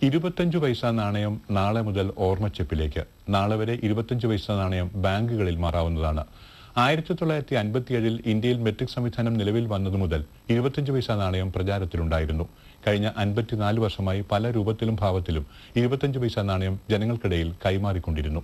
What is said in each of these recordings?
25 പൈസ നാണയം നാളെ മുതൽ ഓർമ്മച്ചെപ്പിലേക്ക്. നാളെ വരെ 25 പൈസ നാണയം ബാങ്കുകളിൽ മാറാവുന്നതാണ്. 1957 ഇന്ത്യയിൽ മെട്രിക് സംവിധാനം നിലവിൽ വന്നതു മുതൽ 25 പൈസ നാണയം പ്രചാരത്തിലുണ്ടായിരുന്നു. കഴിഞ്ഞ 54 വർഷമായി പല രൂപത്തിലും ഭാവത്തിലും 25 പൈസ നാണയം ജനങ്ങൾക്കിടയിൽ കൈമാറിക്കൊണ്ടിരുന്നു.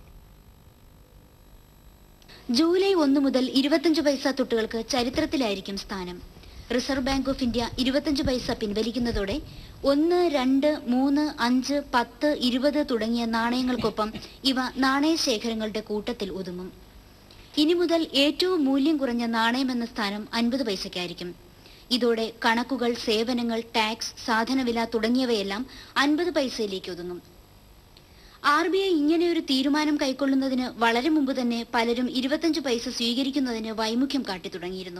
ജൂലൈ 1 മുതൽ 25 പൈസ തുട്ടുകൾക്ക് ചരിത്രത്തിലായിരിക്കും സ്ഥാനം. റിസർവ് ബാങ്ക് ഓഫ് ഇന്ത്യ 25 പൈസ പിൻവലിക്കുന്നതോടെ 1, 2, 3, 5, 10, 20 തുടങ്ങിയ നാണയങ്ങൾക്കൊപ്പം ഇവ നാണയശേഖരങ്ങളുടെ കൂട്ടത്തിൽ ഒതുങ്ങും. ഇനി മുതൽ ഏറ്റവും മൂല്യം കുറഞ്ഞ നാണയമെന്ന സ്ഥാനം 50 പൈസയ്ക്കായിരിക്കും. ഇതോടെ കണക്കുകൾ, സേവനങ്ങൾ, ടാക്സ്, സാധനവില തുടങ്ങിയവയെല്ലാം 50 പൈസയിലേക്ക് ഒതുങ്ങും. RBI ഇങ്ങനെയൊരു തീരുമാനം കൈക്കൊള്ളുന്നതിന് വളരെ മുമ്പ് തന്നെ പലരും 25 പൈസ സ്വീകരിക്കുന്നതിന് വൈമുഖ്യം കാട്ടി തുടങ്ങിയിരുന്നു.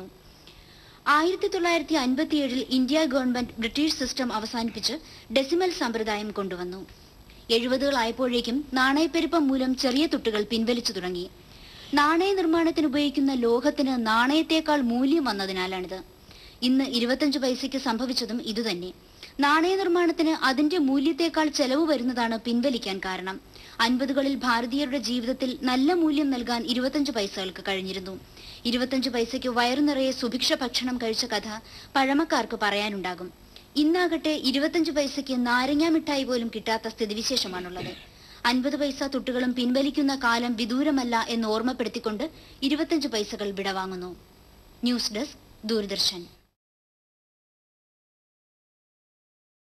1957 ഇന്ത്യ ഗവൺമെന്റ് ബ്രിട്ടീഷ് സിസ്റ്റം അവസാനിപ്പിച്ച് ഡെസിമൽ സമ്പ്രദായം കൊണ്ടുവന്നു. 70കളായപ്പോഴേക്കും നാണയപ്പെരുപ്പം മൂലം ചെറിയ തുട്ടുകൾ പിൻവലിച്ചു തുടങ്ങി. നാണയ നിർമ്മാണത്തിന് ഉപയോഗിക്കുന്ന ലോഹത്തിന് നാണയത്തേക്കാൾ മൂല്യം വന്നതിനാലാണിത്. ഇന്ന് 25 പൈസയ്ക്ക് സംഭവിച്ചതും ഇതുതന്നെ. നാണയ നിർമ്മാണത്തിന് അതിന്റെ മൂല്യത്തേക്കാൾ ചെലവ് വരുന്നതാണ് പിൻവലിക്കാൻ കാരണം. 50കളിൽ ഭാരതീയരുടെ ജീവിതത്തിൽ നല്ല മൂല്യം നൽകാൻ 25 പൈസകൾക്ക് കഴിഞ്ഞിരുന്നു. 25 പൈസയ്ക്ക് വയറു നിറയെ സുഭിക്ഷ ഭക്ഷണം കഴിച്ച കഥ പഴമക്കാർക്ക് പറയാനുണ്ടാകും. ഇന്നാകട്ടെ 25 പൈസയ്ക്ക് നാരങ്ങാ മിഠായി പോലും കിട്ടാത്ത സ്ഥിതിവിശേഷമാണുള്ളത്. 50 പൈസ തുട്ടുകളും പിൻവലിക്കുന്ന കാലം വിദൂരമല്ല എന്ന് ഓർമ്മപ്പെടുത്തിക്കൊണ്ട് 25 പൈസകൾ വിടവാങ്ങുന്നു. News desk, Doordarshan.